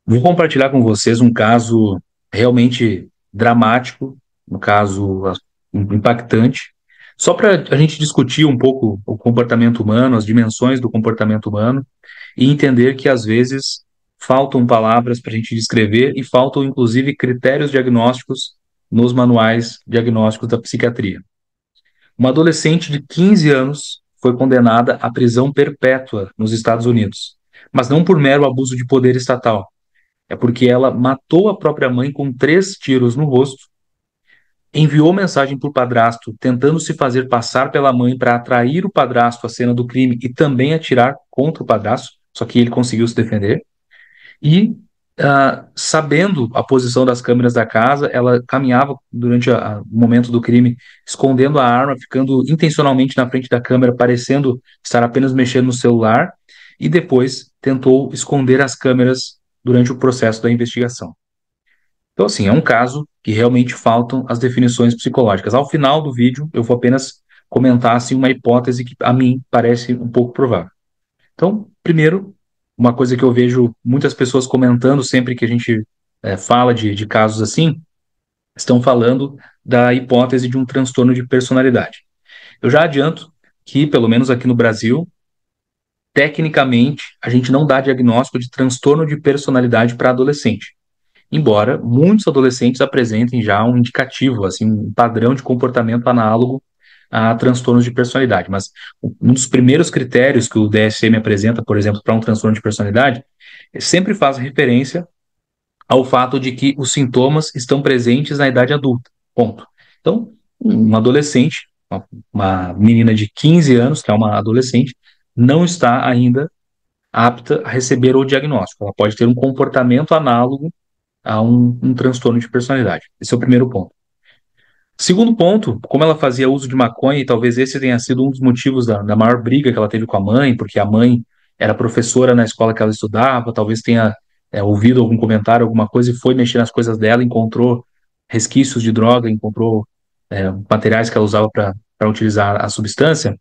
Vou compartilhar com vocês um caso realmente dramático, um caso impactante, só para a gente discutir um pouco o comportamento humano, as dimensões do comportamento humano e entender que às vezes faltam palavras para a gente descrever e faltam inclusive critérios diagnósticos nos manuais diagnósticos da psiquiatria. Uma adolescente de 15 anos foi condenada à prisão perpétua nos Estados Unidos, mas não por mero abuso de poder estatal. É porque ela matou a própria mãe com 3 tiros no rosto, enviou mensagem para o padrasto tentando se fazer passar pela mãe para atrair o padrasto à cena do crime e também atirar contra o padrasto, só que ele conseguiu se defender. E, sabendo a posição das câmeras da casa, ela caminhava durante o momento do crime, escondendo a arma, ficando intencionalmente na frente da câmera, parecendo estar apenas mexendo no celular, e depois tentou esconder as câmeras durante o processo da investigação. Então, assim, é um caso que realmente faltam as definições psicológicas. Ao final do vídeo, eu vou apenas comentar assim, uma hipótese que a mim parece um pouco provável. Então, primeiro, uma coisa que eu vejo muitas pessoas comentando sempre que a gente fala de casos assim, estão falando da hipótese de um transtorno de personalidade. Eu já adianto que, pelo menos aqui no Brasil, tecnicamente, a gente não dá diagnóstico de transtorno de personalidade para adolescente, embora muitos adolescentes apresentem já um indicativo, assim, um padrão de comportamento análogo a transtornos de personalidade. Mas um dos primeiros critérios que o DSM apresenta, por exemplo, para um transtorno de personalidade, sempre faz referência ao fato de que os sintomas estão presentes na idade adulta. Ponto. Então, um adolescente, uma menina de 15 anos, que é uma adolescente, não está ainda apta a receber o diagnóstico. Ela pode ter um comportamento análogo a um transtorno de personalidade. Esse é o primeiro ponto. Segundo ponto, como ela fazia uso de maconha, e talvez esse tenha sido um dos motivos da maior briga que ela teve com a mãe, porque a mãe era professora na escola que ela estudava, talvez tenha ouvido algum comentário, alguma coisa, e foi mexer nas coisas dela, encontrou resquícios de droga, encontrou materiais que ela usava para utilizar a substância.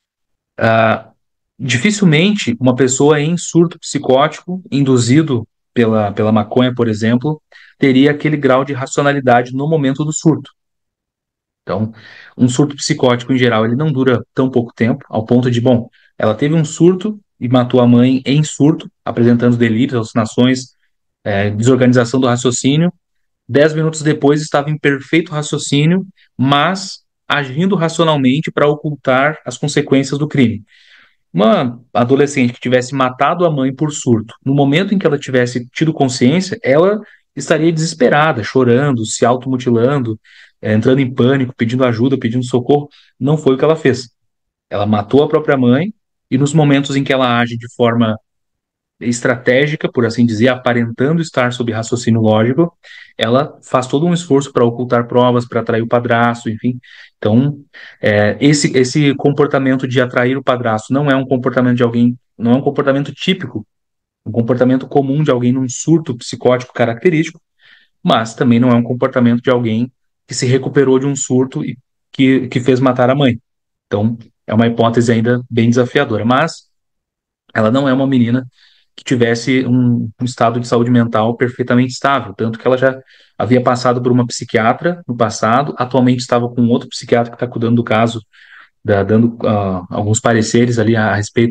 Dificilmente uma pessoa em surto psicótico, induzido pela maconha, por exemplo, teria aquele grau de racionalidade no momento do surto. Então, um surto psicótico, em geral, ele não dura tão pouco tempo, ao ponto de, bom, ela teve um surto e matou a mãe em surto, apresentando delírios, alucinações, desorganização do raciocínio. 10 minutos depois estava em perfeito raciocínio, mas agindo racionalmente para ocultar as consequências do crime. Uma adolescente que tivesse matado a mãe por surto, no momento em que ela tivesse tido consciência, ela estaria desesperada, chorando, se automutilando, entrando em pânico, pedindo ajuda, pedindo socorro. Não foi o que ela fez. Ela matou a própria mãe e nos momentos em que ela age de forma estratégica, por assim dizer, aparentando estar sob raciocínio lógico, ela faz todo um esforço para ocultar provas, para atrair o padrasto, enfim. Então, esse comportamento de atrair o padrasto não é um comportamento de alguém, não é um comportamento típico, um comportamento comum de alguém num surto psicótico característico, mas também não é um comportamento de alguém que se recuperou de um surto e que fez matar a mãe. Então, é uma hipótese ainda bem desafiadora, mas ela não é uma menina que tivesse um estado de saúde mental perfeitamente estável, tanto que ela já havia passado por uma psiquiatra no passado, atualmente estava com outro psiquiatra que está cuidando do caso, dando alguns pareceres ali a respeito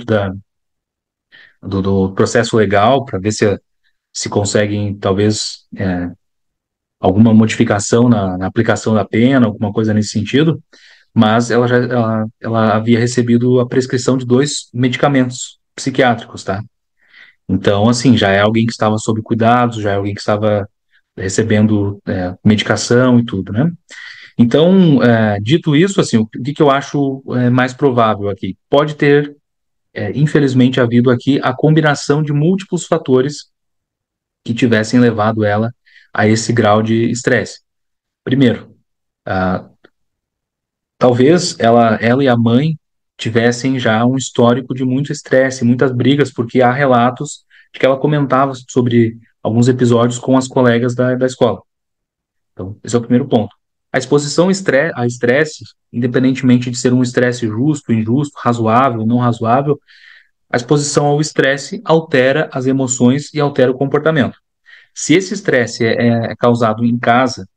do processo legal, para ver se conseguem, talvez, alguma modificação na aplicação da pena, alguma coisa nesse sentido, mas ela havia recebido a prescrição de 2 medicamentos psiquiátricos, tá? Então, assim, já é alguém que estava sob cuidados, já é alguém que estava recebendo medicação e tudo, né? Então, dito isso, assim, o que eu acho mais provável aqui? Pode ter, infelizmente, havido aqui a combinação de múltiplos fatores que tivessem levado ela a esse grau de estresse. Primeiro, ah, talvez ela e a mãe tivessem já um histórico de muito estresse, muitas brigas, porque há relatos de que ela comentava sobre alguns episódios com as colegas da escola. Então, esse é o primeiro ponto. A exposição a estresse, independentemente de ser um estresse justo, injusto, razoável, não razoável, a exposição ao estresse altera as emoções e altera o comportamento. Se esse estresse é causado em casa,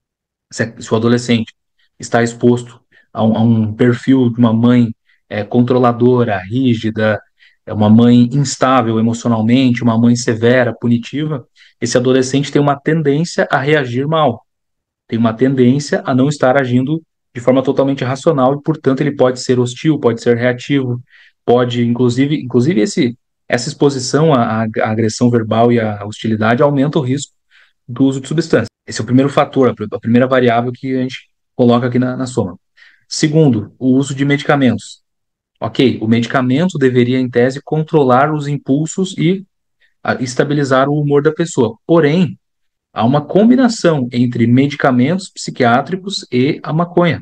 se o adolescente está exposto a um perfil de uma mãe controladora, rígida, é uma mãe instável emocionalmente, uma mãe severa, punitiva, esse adolescente tem uma tendência a reagir mal, tem uma tendência a não estar agindo de forma totalmente racional e, portanto, ele pode ser hostil, pode ser reativo, pode, inclusive essa exposição à agressão verbal e à hostilidade aumenta o risco do uso de substâncias. Esse é o primeiro fator, a primeira variável que a gente coloca aqui na soma. Segundo, o uso de medicamentos. Ok, o medicamento deveria, em tese, controlar os impulsos e estabilizar o humor da pessoa. Porém, há uma combinação entre medicamentos psiquiátricos e a maconha.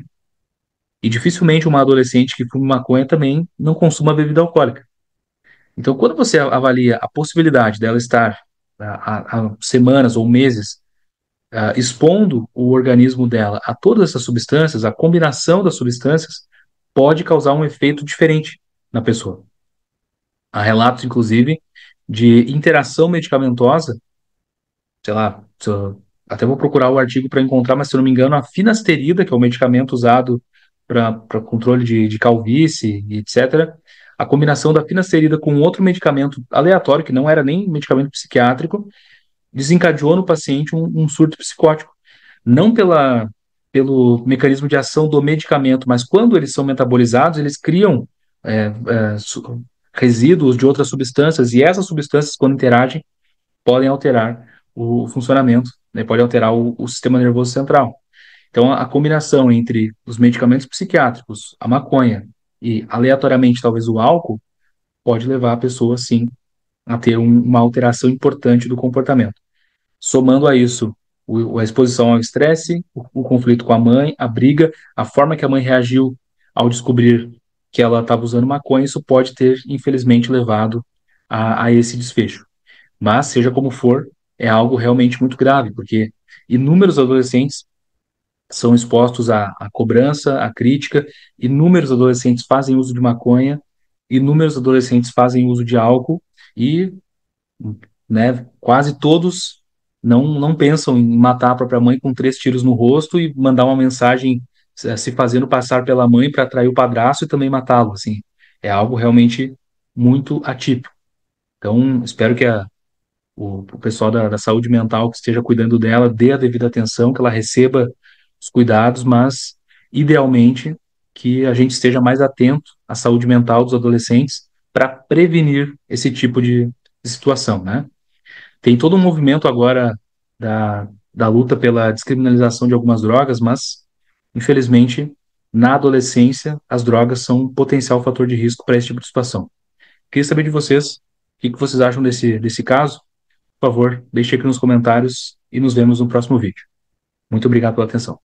E dificilmente uma adolescente que fuma maconha também não consuma bebida alcoólica. Então, quando você avalia a possibilidade dela estar há semanas ou meses expondo o organismo dela a todas essas substâncias, a combinação das substâncias pode causar um efeito diferente na pessoa. Há relatos, inclusive, de interação medicamentosa, sei lá, até vou procurar o artigo para encontrar, mas se eu não me engano, a finasterida, que é o medicamento usado para controle de calvície e etc., a combinação da finasterida com outro medicamento aleatório, que não era nem medicamento psiquiátrico, desencadeou no paciente um surto psicótico. Não pelo mecanismo de ação do medicamento, mas quando eles são metabolizados, eles criam é, resíduos de outras substâncias, e essas substâncias, quando interagem, podem alterar o funcionamento, né, pode alterar o sistema nervoso central. Então, a combinação entre os medicamentos psiquiátricos, a maconha e, aleatoriamente, talvez o álcool, pode levar a pessoa, sim, a ter uma alteração importante do comportamento. Somando a isso, a exposição ao estresse, o conflito com a mãe, a briga, a forma que a mãe reagiu ao descobrir que ela estava usando maconha, isso pode ter, infelizmente, levado a esse desfecho. Mas, seja como for, é algo realmente muito grave, porque inúmeros adolescentes são expostos à cobrança, à crítica, inúmeros adolescentes fazem uso de maconha, inúmeros adolescentes fazem uso de álcool e, né, quase todos não pensam em matar a própria mãe com 3 tiros no rosto e mandar uma mensagem se fazendo passar pela mãe para atrair o padrasto e também matá-lo, assim. É algo realmente muito atípico. Então, espero que o pessoal da saúde mental que esteja cuidando dela dê a devida atenção, que ela receba os cuidados, mas, idealmente, que a gente esteja mais atento à saúde mental dos adolescentes para prevenir esse tipo de situação, né? Tem todo um movimento agora da luta pela descriminalização de algumas drogas, mas, infelizmente, na adolescência, as drogas são um potencial fator de risco para esse tipo de situação. Queria saber de vocês, o que vocês acham desse caso? Por favor, deixe aqui nos comentários e nos vemos no próximo vídeo. Muito obrigado pela atenção.